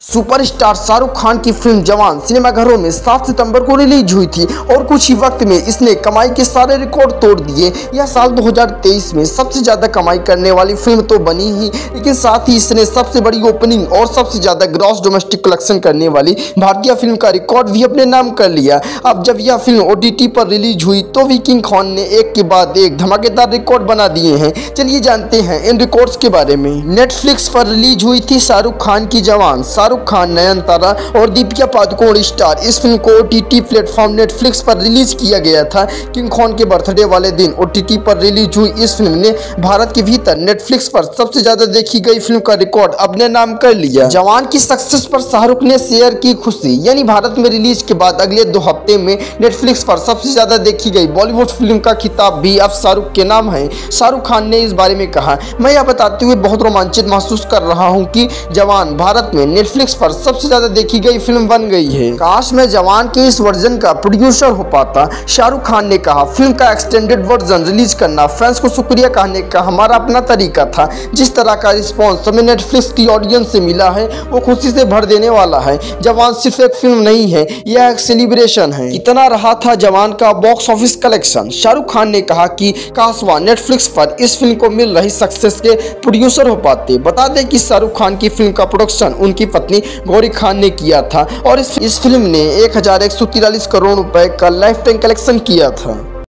Superstar Shahrukh Khan की film जवान सिनेमाघरों में 7 सितंबर को रिलीज हुई थी और कुछ ही वक्त में इसने कमाई के सारे रिकॉर्ड तोड़ दिए। यह साल 2023 में सबसे ज्यादा कमाई करने वाली फिल्म तो बनी ही, लेकिन साथ ही इसने सबसे बड़ी ओपनिंग और सबसे ज्यादा ग्रॉस डोमेस्टिक कलेक्शन करने वाली भारतीय फिल्म का रिकॉर्ड भी अपने नाम कर लिया। अब जब यह फिल्म OTT पर रिलीज हुई तो भी किंग खान ने एक के बाद एक धमाकेदार रिकॉर्ड बना दिए हैं। चलिए जानते हैं इन रिकॉर्ड्स के बारे में। नेटफ्लिक्स पर रिलीज हुई थी शाहरुख खान की जवान। शाहरुख खान, नयनतारा और दीपिका पादुकोण स्टार। इस फिल्म को OTT प्लेटफॉर्म नेटफ्लिक्स पर रिलीज किया गया था। किंग खान के बर्थडे वाले दिन OTT पर रिलीज हुई इस फिल्म ने भारत के भीतर नेटफ्लिक्स पर सबसे ज्यादा देखी गई फिल्म का रिकॉर्ड अपने नाम कर लिया। जवान की सक्सेस पर शाहरुख ने शेयर की खुशी, यानी भारत में रिलीज के बाद अगले 2 हफ्ते में नेटफ्लिक्स पर सबसे ज्यादा देखी गई बॉलीवुड फिल्म का खिताब भी अब शाहरुख के नाम है। शाहरुख खान ने इस बारे में कहा, मैं यह बताते हुए बहुत रोमांचित महसूस कर रहा हूँ कि जवान भारत में नेटफ्लिक्स पर सबसे ज्यादा देखी गई फिल्म बन गई है। काश मैं जवान के इस वर्जन का प्रोड्यूसर हो पाता। शाहरुख खान ने कहा, फिल्म का एक्सटेंडेड वर्जन रिलीज करना फैंस को शुक्रिया कहने का हमारा अपना तरीका था। जिस तरह का रिस्पॉन्स हमें नेटफ्लिक्स की ऑडियंस से मिला है वो खुशी से भर देने वाला है। जवान सिर्फ एक फिल्म नहीं है, यह एक सेलिब्रेशन है। इतना रहा था जवान का box office collection. Shahrukh Khan ने कहा कि काश वह नेटफ्लिक्स पर इस फिल्म को मिल रही सक्सेस के प्रोड्यूसर हो पाते। बता दें कि शाहरुख खान की फिल्म का प्रोडक्शन उनकी पत्नी गौरी खान ने किया था और इस फिल्म ने 1143 करोड़ रुपए का लाइफ टाइम कलेक्शन किया था।